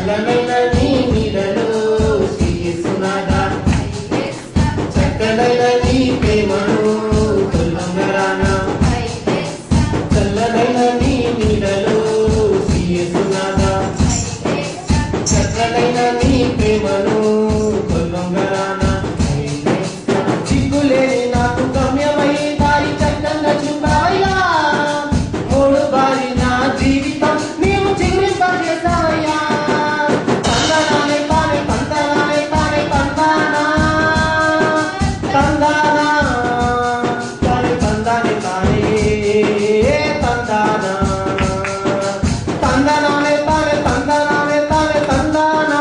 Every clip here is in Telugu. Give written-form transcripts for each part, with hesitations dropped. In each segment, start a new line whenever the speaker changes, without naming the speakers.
చల్లనైన నీ నీడలో యేసునాథా చక్కనైన నీ ప్రేమను కొల్లొంగరానా చల్లనైన నీ నీడలో యేసునాథా చక్కనైన నీ ప్రేమను కొల్లొంగరానా చిక్కులేని నాకు గమ్యమై దారి చక్కగా చూపావయ్యా మూడు బారి నా జీవితం నీవు చిగురింపజేసావయ్యా తందనానే తానే తందనానే తానే తందానా తందానా తానే తందానే తానే తందానా తందనానే తానే తందనానే తానే తందానా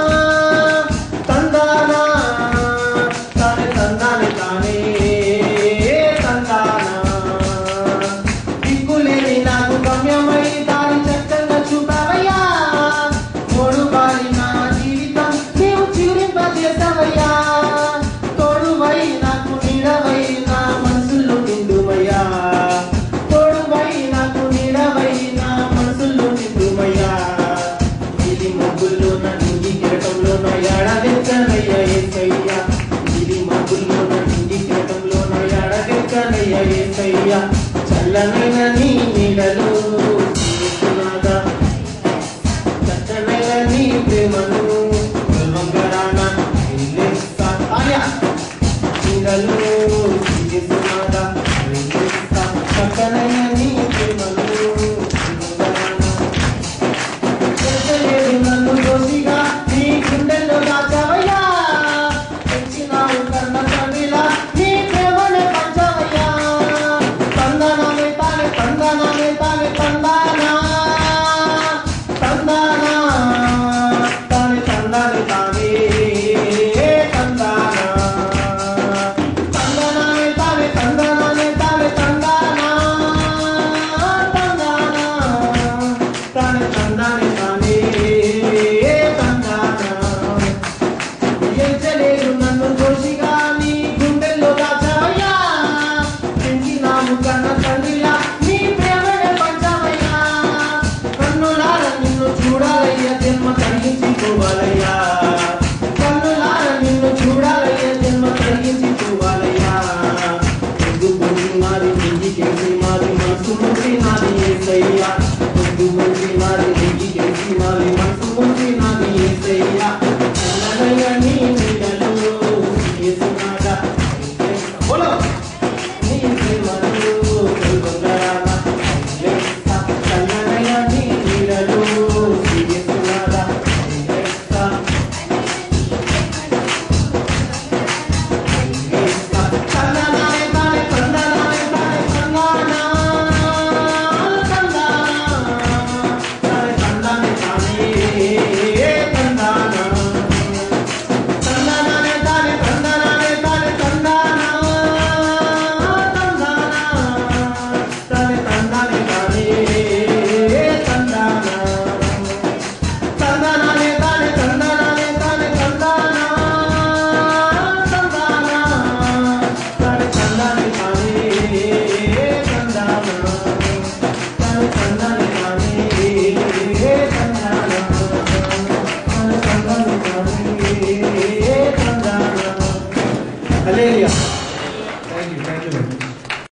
తందానా తానే తందానే తానే తందానా దిక్కులేని నాకు గమ్యమై దారి చక్కగా చూపావయ్యా మూడు బారి నా జీవితం నీవు చిగురింపజేసావయ్యా తోడువై నాకు నీడవై నా మనసులో నిండుమయ్యా తోడువై నాకు నీడవై నా మనసులో నిండుమయ్యా ఇది మబ్బుల్లో నా నింగి కిరటంలో నా ఏడాదించనయ్యా ఏసయ్యా ఇది మబ్బుల్లో నా నింగి కిరటంలో నా ఏడాదించనయ్యా ఏసయ్యా చల్లనైన నీ నీడలో యేసునాథా చక్కనైన నీ ప్రేమను